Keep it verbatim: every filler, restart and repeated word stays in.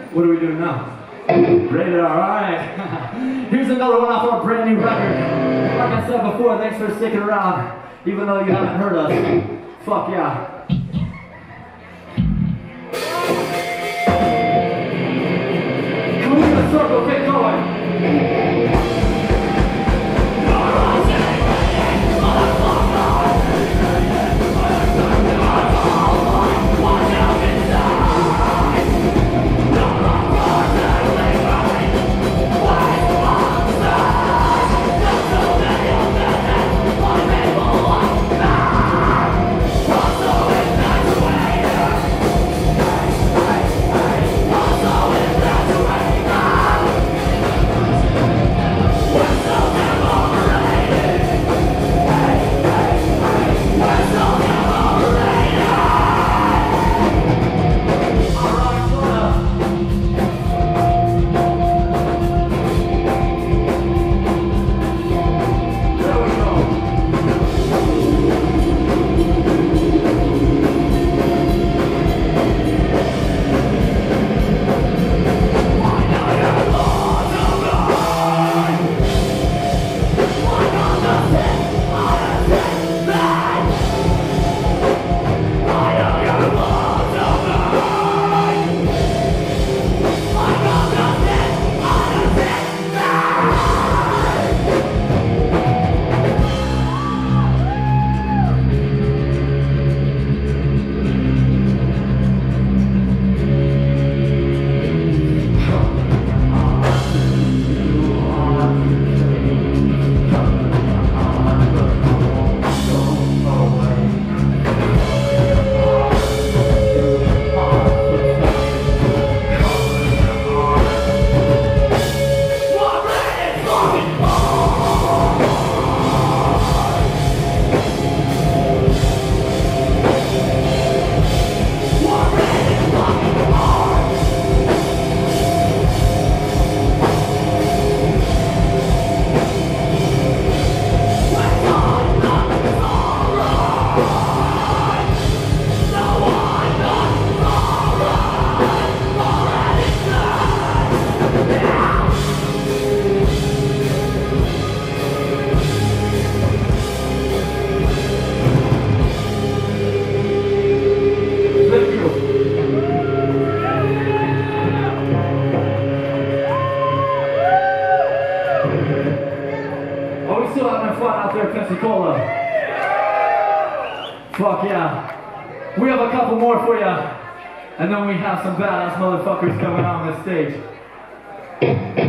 What do we do now? Rated R, alright. Here's another one off our brand new record. Like I said before, thanks for sticking around, even though you haven't heard us. Fuck yeah. Can we get a circle, get going? Pensacola. Fuck yeah. We have a couple more for you. And then we have some badass motherfuckers coming on the stage.